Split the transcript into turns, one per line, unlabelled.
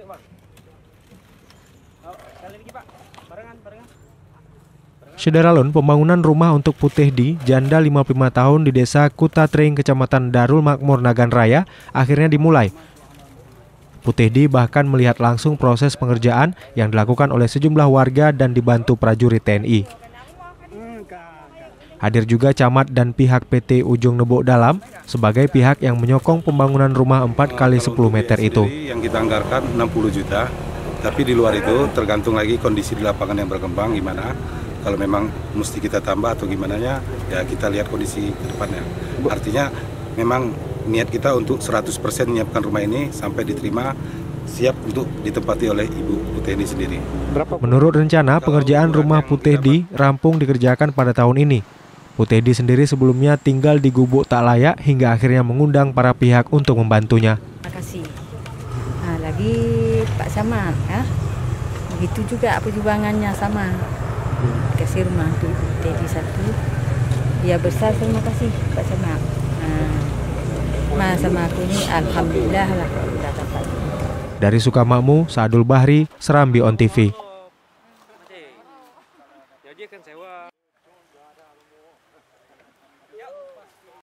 Sederalun, pembangunan rumah untuk Putehdi, janda 55 tahun di desa Kutatring, Kecamatan Darul Makmur, Nagan Raya, akhirnya dimulai. Putehdi bahkan melihat langsung proses pengerjaan yang dilakukan oleh sejumlah warga dan dibantu prajurit TNI. Hadir juga camat dan pihak PT Ujung Nebok Dalam sebagai pihak yang menyokong pembangunan rumah 4 kali 10 meter itu.
Yang kita anggarkan 60 juta, tapi di luar itu tergantung lagi kondisi di lapangan yang berkembang gimana. Kalau memang mesti kita tambah atau gimana ya kita lihat kondisi ke depannya. Artinya memang niat kita untuk 100% menyiapkan rumah ini sampai diterima siap untuk ditempati oleh Ibu Putehdi sendiri.
Menurut rencana, pengerjaan rumah Putehdi rampung dikerjakan pada tahun ini. Putehdi sendiri sebelumnya tinggal di gubuk tak layak hingga akhirnya mengundang para pihak untuk membantunya.
Terima kasih. Nah, lagi Pak Samad, ya. Begitu juga perjuangannya sama. Kasih rumah untuk Putehdi satu. Ya besar terima kasih Pak Samad. Nah, sama aku ini alhamdulillah lah udah dapat.
Dari Sukamakmur, Saadul Bahri, Serambi On TV.